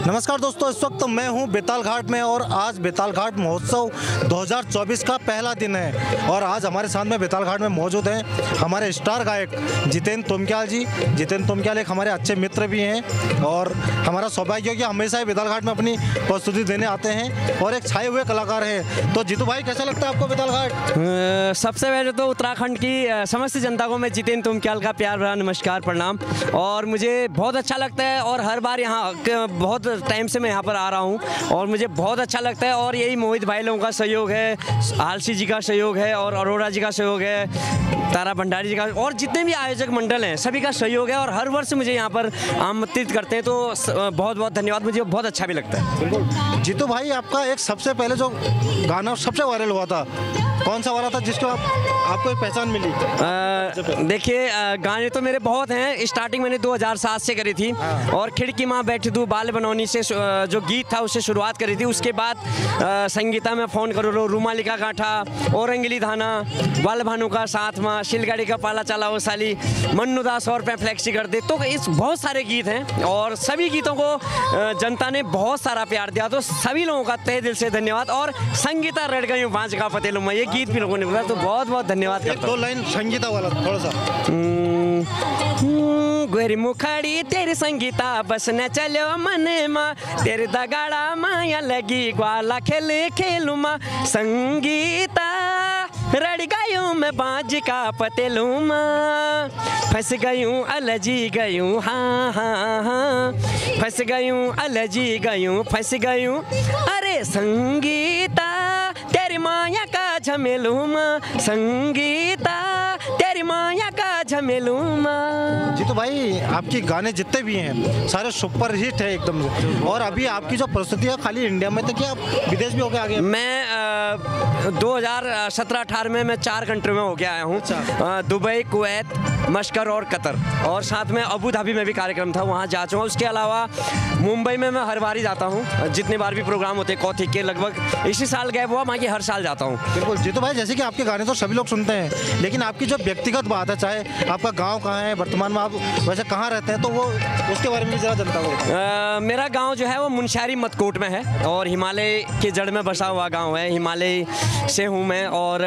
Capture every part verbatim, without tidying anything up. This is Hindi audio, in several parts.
नमस्कार दोस्तों, इस वक्त मैं हूं बेताल घाट में और आज बेताल घाट महोत्सव दो हज़ार चौबीस का पहला दिन है और आज हमारे साथ में बेताल घाट में मौजूद हैं हमारे स्टार गायक जितेंद्र तुमक्याल जी। जितेंद्र तुमक्याल एक हमारे अच्छे मित्र भी हैं और हमारा सौभाग्य है कि हमेशा ही बेताल घाट में अपनी प्रस्तुति देने आते हैं और एक छाए हुए कलाकार हैं। तो जीतू भाई, कैसा लगता है आपको बेताल घाट? सबसे पहले तो उत्तराखंड की समस्त जनता को मैं जितेंद्र तुमक्याल का प्यार भरा नमस्कार प्रणाम। और मुझे बहुत अच्छा लगता है और हर बार यहाँ बहुत टाइम से मैं यहाँ पर आ रहा हूँ और मुझे बहुत अच्छा लगता है। और यही मोहित भाई लोगों का सहयोग है, आलसी जी का सहयोग है और अरोड़ा जी का सहयोग है, तारा भंडारी जी का, और जितने भी आयोजक मंडल हैं सभी का सहयोग है और हर वर्ष मुझे यहाँ पर आमंत्रित करते हैं। तो बहुत बहुत धन्यवाद, मुझे बहुत अच्छा भी लगता है। बिल्कुल। जीतू भाई, आपका एक सबसे पहले जो गाना सबसे वायरल हुआ था, कौन सा वाला था जिसको आप, आपको एक पहचान मिली? देखिए, गाने तो मेरे बहुत हैं। स्टार्टिंग मैंने दो हज़ार सात से करी थी और खिड़की माँ बैठी तू बाल बनौनी से जो गीत था उससे शुरुआत करी थी। उसके बाद आ, संगीता में फ़ोन करो लो, रूमाली का गांठा, औरंगली धाना, बाल भानु का साथ माँ, शिलगाड़ी का पाला चला वो साली, मन्नू दास और पे फ्लैक्सी कर दे। तो इस बहुत सारे गीत हैं और सभी गीतों को जनता ने बहुत सारा प्यार दिया। तो सभी लोगों का तहे दिल से धन्यवाद। और संगीता रट गई बाँझ का पतेलू, ये गीत भी लोगों ने बोला, तो बहुत बहुत धन्यवाद करता हूं। दो लाइन संगीता वाला थोड़ा सा। गोरी मुखाड़ी तेरी संगीता बस न चलो मन माँ, तेरे दगाड़ा माया लगी ग्वाला खेले खेलू माँ, संगीता रड़ गयूं मैं बाज का पतेलू माँ, फंस गयूं अलजी गयूं हाँ हाँ हाँ, फंस गयूं अलजी गयूं फंस गयूं, अरे संगीता तेरी माया का झमेलू माँ, संगीता तेरी माया का झमेलू माँ। जी तो भाई, आपके गाने जितने भी हैं सारे सुपर हिट है एकदम से। और अभी आपकी जो प्रस्तुति है खाली इंडिया में तो क्या आप विदेश भी होके आ गए? मैं दो हज़ार सत्रह अठारह में मैं चार कंट्री में होके आया हूँ। दुबई, कुवैत, मस्कट और कतर, और साथ में अबू धाबी में भी कार्यक्रम था, वहाँ जा चुका हूँ। उसके अलावा मुंबई में मैं हर बार ही जाता हूँ, जितने बार भी प्रोग्राम होते हैं कौथिक के, लगभग इसी साल गए हुआ वहाँ की हर साल जाता हूँ। बिल्कुल। जी तो भाई, जैसे कि आपके गाने तो सभी लोग सुनते हैं, लेकिन आपकी जो व्यक्तिगत बात है, चाहे आपका गाँव कहाँ है, वर्तमान में आप वैसे कहाँ रहते हैं, तो वो उसके बारे में भी ज़रा जनता को। मेरा गाँव जो है वो मुनस्यारी मतकोट में है और हिमालय के जड़ में बसा हुआ गाँव है। हिमालय से हूँ मैं और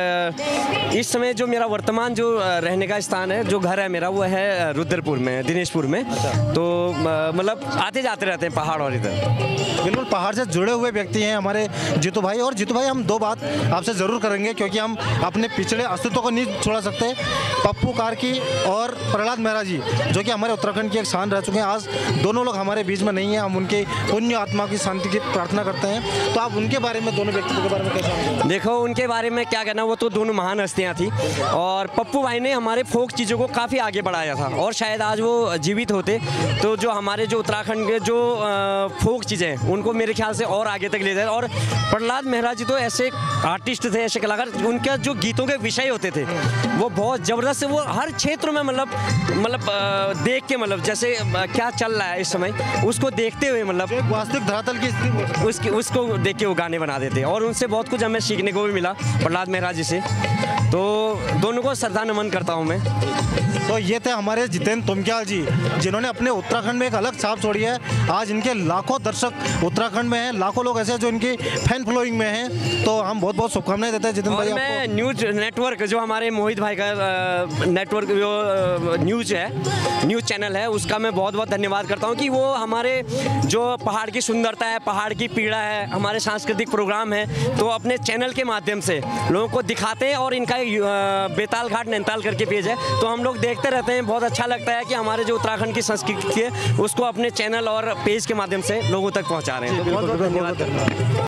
इस समय जो मेरा वर्तमान जो रहने का स्थान है, जो घर है मेरा, वो है रुद्रपुर में, दिनेशपुर में। तो मतलब आते जाते रहते हैं पहाड़ और इधर। बिल्कुल, पहाड़ से जुड़े हुए व्यक्ति हैं हमारे जीतू भाई। और जीतू भाई, हम दो बात आपसे ज़रूर करेंगे क्योंकि हम अपने पिछड़े अस्तित्व को नहीं छोड़ सकते। पप्पू कार्की और प्रहलाद मेहरा जी, जो कि हमारे उत्तराखंड की एक शान रह चुके हैं, आज दोनों लोग हमारे बीच में नहीं हैं। हम उनके पुण्य आत्मा की शांति की प्रार्थना करते हैं। तो आप उनके बारे में, दोनों व्यक्तित्व के बारे में कैसा? देखो, उनके बारे में क्या कहना, वो तो दोनों महान हस्तियाँ थी और पप्पू भाई ने हमारे फोक चीज़ों को काफ़ी आगे बढ़ाया था और शायद आज वो जीवित होते तो जो हमारे जो उत्तराखंड के जो फोक चीज़ें हैं उनको मेरे ख्याल से और आगे तक ले जाए। और प्रहलाद मेहरा जी तो ऐसे आर्टिस्ट थे, ऐसे कलाकार, उनके जो गीतों के विषय होते थे वो बहुत ज़बरदस्त, वो हर क्षेत्र में मतलब मतलब देख के, मतलब जैसे क्या चल रहा है इस समय उसको देखते हुए, मतलब वास्तविक धरातल की स्थिति उसकी उसको देख के वो गाने बना देते और उनसे बहुत कुछ हमें सीखने को भी मिला प्रहलाद मेहरा जी से। तो दोनों को श्रद्धा नमन करता हूँ मैं। तो ये थे हमारे जितेंद्र तुमक्याल जी, जिन्होंने अपने उत्तराखंड में एक अलग छाप छोड़ी है। आज इनके लाखों दर्शक उत्तराखंड में हैं, लाखों लोग ऐसे जो इनकी फैन फॉलोइंग में हैं। तो हम बहुत बहुत शुभकामनाएं देते हैं जितेंद्र भाई। मैं न्यूज नेटवर्क, जो हमारे मोहित भाई का नेटवर्क जो न्यूज है, न्यूज चैनल है, उसका मैं बहुत बहुत धन्यवाद करता हूँ कि वो हमारे जो पहाड़ की सुंदरता है, पहाड़ की पीड़ा है, हमारे सांस्कृतिक प्रोग्राम है, तो अपने चैनल के माध्यम से लोगों को दिखाते हैं। और इनका बेताल घाट नैनीताल करके पेज है, तो हम लोग देखते रहते हैं। बहुत अच्छा लगता है कि हमारे जो उत्तराखंड की संस्कृति है उसको अपने चैनल और पेज के माध्यम से लोगों तक पहुंचा रहे हैं। तो बहुत बहुत धन्यवाद।